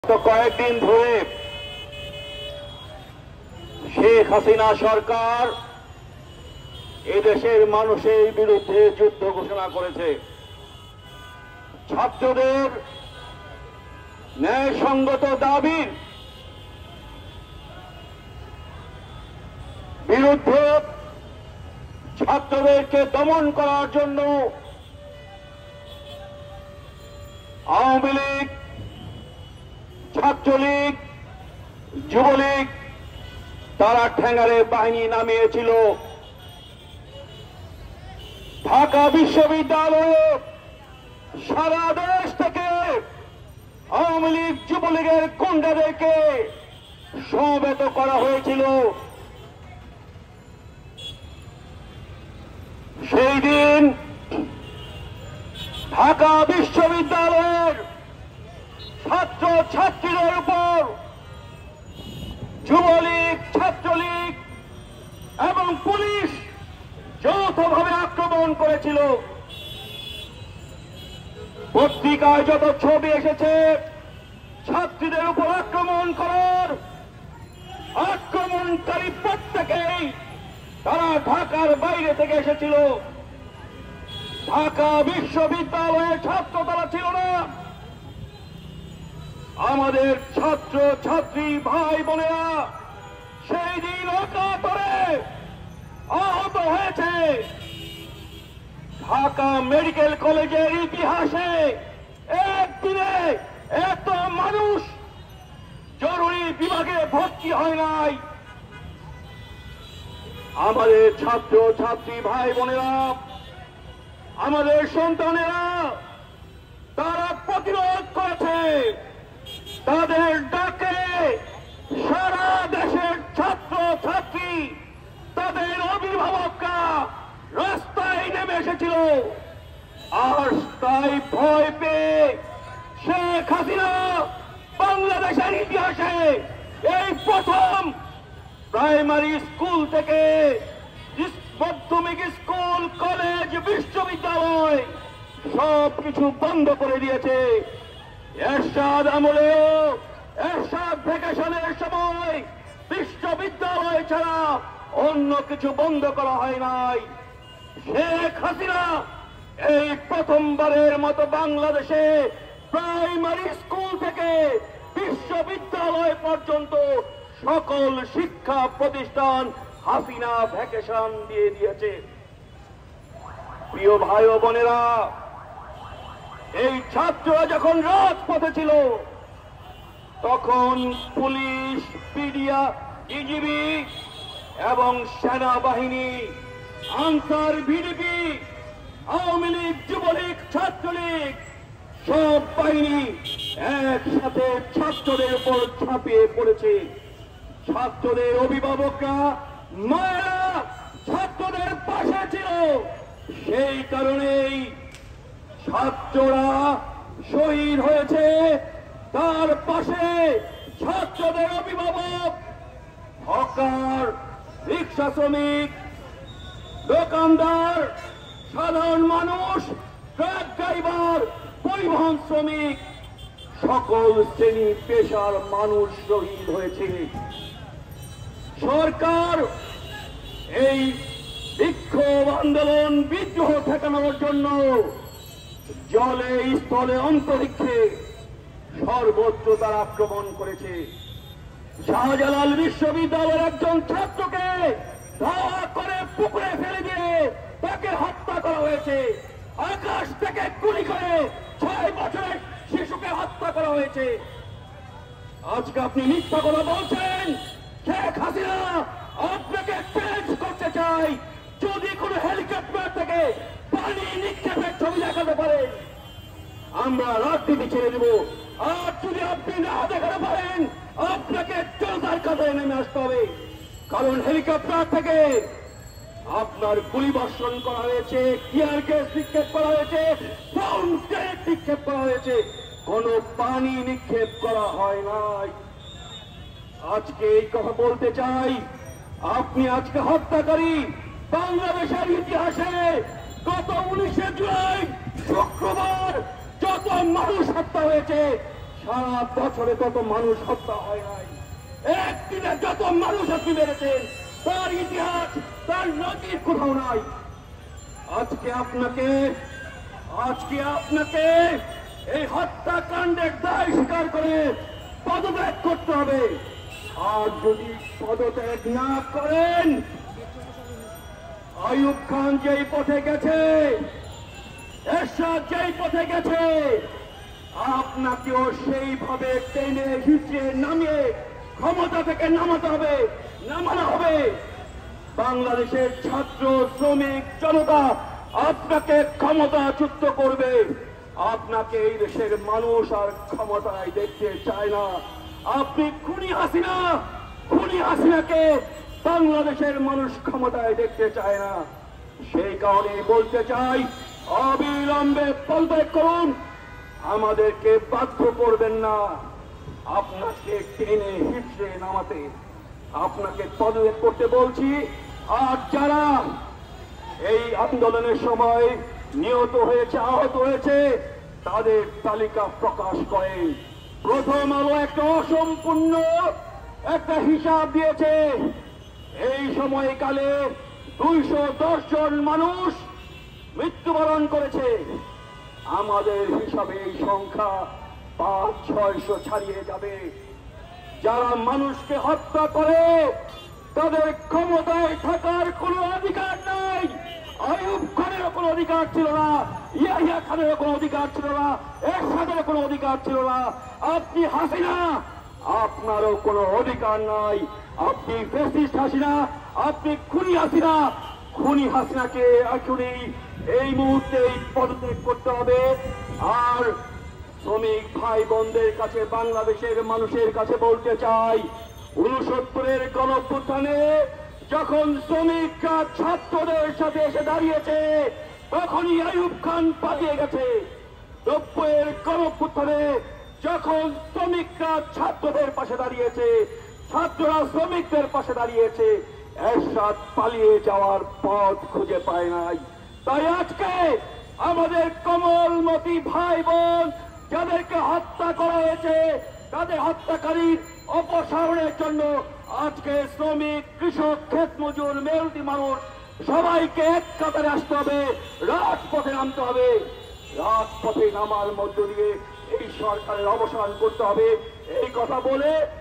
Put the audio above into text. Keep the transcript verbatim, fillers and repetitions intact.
তো কয়েকদিন ধরে শেখ হাসিনা সরকার এদেশের মানুষের বিরুদ্ধে যুদ্ধ ঘোষণা করেছে। ছাত্রদের ন্যায়সঙ্গত দাবির বিরুদ্ধে ছাত্রদেরকে দমন করার জন্য আওয়ামী লীগ, ছাত্রলীগ, যুবলীগ তারা ঠ্যাঙ্গারে বাহিনী নামিয়েছিল। ঢাকা বিশ্ববিদ্যালয়ে সারা দেশ থেকে আওয়ামী লীগ, যুবলীগের গুন্ডাদেরকে সমবেত করা হয়েছিল। সেই দিন ঢাকা বিশ্ববিদ্যালয়ের ছাত্র ছাত্রীদের উপর যুবলীগ, ছাত্রলীগ এবং পুলিশ যৌথভাবে আক্রমণ করেছিল। পত্রিকায় যত ছবি এসেছে ছাত্রীদের উপর আক্রমণ করার, আক্রমণকারী প্রত্যেকেই তারা ঢাকার বাইরে থেকে এসেছিল। ঢাকা বিশ্ববিদ্যালয়ের ছাত্র তারা ছিল না। আমাদের ছাত্র ছাত্রী ভাই বোনেরা সেই দিন অকাতরে আহত হয়েছে। ঢাকা মেডিকেল কলেজের ইতিহাসে একদিনে এত মানুষ জরুরি বিভাগে ভর্তি হয় নাই। আমাদের ছাত্র ছাত্রী ভাই বোনেরা, আমাদের সন্তানেরা তারা প্রতিরোধ করেছে। তাদের ডাকে সারা দেশের ছাত্র ছাত্রী, তাদের অভিভাবকরা রাস্তায় নেমে এসেছিল। আর তাই ভয় পেয়ে শেখ হাসিনা বাংলাদেশের ইতিহাসে এই প্রথম প্রাইমারি স্কুল থেকে মাধ্যমিক স্কুল, কলেজ, বিশ্ববিদ্যালয় সবকিছু বন্ধ করে দিয়েছে। এরশাদ আমলেও, এরশাদ ভ্যাকেশনের সময় বিশ্ববিদ্যালয় ছাড়া অন্য কিছু বন্ধ করা হয় নাই। শেখ হাসিনা এই প্রথমবারের মতো বাংলাদেশে প্রাইমারি স্কুল থেকে বিশ্ববিদ্যালয় পর্যন্ত সকল শিক্ষা প্রতিষ্ঠান হাসিনা ভ্যাকেশন দিয়ে দিয়েছে। প্রিয় ভাই ও বোনেরা, এই ছাত্ররা যখন রাজপথে ছিল তখন পুলিশ, পিডিয়া, বিজিবি এবং সেনাবাহিনী, আনসার, ভিডিপি, আওয়ামী লীগ, যুবলীগ, ছাত্রলীগ সব বাহিনী একসাথে ছাত্রদের উপর ঝাঁপিয়ে পড়েছে। ছাত্রদের অভিভাবকরা, মায়েরা ছাত্রদের পাশে ছিল। সেই কারণেই ছাত্ররা শহীদ হয়েছে। তার পাশে ছাত্রদের অভিভাবক, হকার, রিক্সা শ্রমিক, দোকানদার, সাধারণ মানুষ, ট্রাক ড্রাইভার, পরিবহন শ্রমিক সকল শ্রেণী পেশার মানুষ শহীদ হয়েছে। সরকার এই বিক্ষোভ, আন্দোলন, বিদ্রোহ ঠেকানোর জন্য জলে, স্থলে, অন্তরিক্ষে সর্বত্র তার আক্রমণ করেছে। শাহজালাল বিশ্ববিদ্যালয়ের একজন ছাত্রকে ধাওয়া করে পুকুরে ফেলে দিয়ে তাকে হত্যা করা হয়েছে। আকাশ থেকে গুলি করে ছয় বছরের শিশুকে হত্যা করা হয়েছে। আজকে আপনি মিথ্যা কথা বলছেন। শেখ হাসিনা আপনাকে চ্যালেঞ্জ করতে চাই, যদি কোনো হেলিকপ্টার থেকে পানি নিক্ষেপের ছবি দেখাতে পারে আমরা রাজনীতি ছেড়ে দেব। আর যদি আপনি না দেখাতে পারেন আপনাকে জনতার কাতারে নেমে আসতে হবে। কারণ হেলিকপ্টার থেকে আপনার গুলি বর্ষণ করা হয়েছে, টিয়ার গ্যাস নিক্ষেপ করা হয়েছে, বাউন্ড গ্রেনেড নিক্ষেপ করা হয়েছে, কোনো পানি নিক্ষেপ করা হয় নাই। আজকে এই কথা বলতে চাই, আপনি আজকে হত্যাকারী। বাংলাদেশের ইতিহাসে গত উনিশে জুলাই শুক্রবার যত মানুষ হত্যা হয়েছে সারা বছরে তত মানুষ হত্যা হয় নাই। একদিনে যত মানুষ আপনি মেরেছেন তার ইতিহাস, তার নজির কোথাও নাই। আজকে আপনাকে আজকে আপনাকে এই হত্যাকাণ্ডের দায় স্বীকার করে পদত্যাগ করতে হবে। আর যদি পদত্যাগ না করেন, আইয়ুব খান যেই পথে গেছে, এরশাদ যেই পথে গেছে, আপনাকেও সেইভাবে টেনে হিচড়ে নামিয়ে ক্ষমতা থেকে নামাতে হবে, নামানো হবে। বাংলাদেশের ছাত্র, শ্রমিক, জনতা আপনাকে ক্ষমতাচ্যুত করবে। আপনাকে এই দেশের মানুষ আর ক্ষমতায় দেখতে চায় না। আপনি খুনি হাসিনা, খুনি হাসিনাকে বাংলাদেশের মানুষ ক্ষমতায় দেখতে চায় না। সেই কারণে বলতে চাই, অবিলম্বে পদত্যাগ করুন। আমাদেরকে বাধ্য করবেন না আপনাকে টেনে হিচড়ে নামাতে। আপনাকে পদত্যাগ করতে বলছি। আর যারা এই আন্দোলনের সময় নিহত হয়েছে, আহত হয়েছে, তাদের তালিকা প্রকাশ করেন। প্রথম আলো একটা অসম্পূর্ণ একটা হিসাব দিয়েছে। এই সময়কালে দুইশো দশ জন মানুষ মৃত্যুবরণ করেছে। আমাদের হিসাবে এই সংখ্যা পাঁচ ছয়শো ছাড়িয়ে যাবে। যারা মানুষকে হত্যা করে তাদের ক্ষমতায় থাকার কোনো অধিকার নাই। আইয়ুব খানেরও কোনো অধিকার ছিল না, ইয়াহিয়া খানেরও কোনো অধিকার ছিল না, এরশাদেরও কোনো অধিকার ছিল না। আপনি হাসিনা, আপনারও কোনো অধিকার নাই। আপনি ফ্যাসিস্ট হাসিনা, আপনি খুনি হাসিনা। খুনি হাসিনাকে এখনই এই মুহূর্তে পদত্যাগ করতে হবে। আর শ্রমিক ভাই বোনদের কাছে, বাংলাদেশের মানুষের কাছে বলতে চাই, উনসত্তরের গণঅভ্যুত্থানে যখন শ্রমিকরা ছাত্রদের সাথে এসে দাঁড়িয়েছে, তখনই আইয়ুব খান পালিয়ে গেছে। নব্বইয়ের গণঅভ্যুত্থানে যখন শ্রমিকরা ছাত্রদের পাশে দাঁড়িয়েছে, ছাত্ররা শ্রমিকদের পাশে দাঁড়িয়েছে, এরশাদ পালিয়ে যাওয়ার পথ খুঁজে পায় নাই। তাই আজকে আমাদের কোমলমতি ভাই বোন যাদেরকে হত্যা করা হয়েছে, তাদের হত্যাকারীর অপসারণের জন্য আজকে শ্রমিক, কৃষক, ক্ষেত মজুর, মেহনতি মানুষ সবাইকে এক কাতারে আসতে হবে, রাজপথে নামতে হবে। রাজপথে নামার মধ্য দিয়ে এই সরকারের অবসান করতে হবে। এই কথা বলে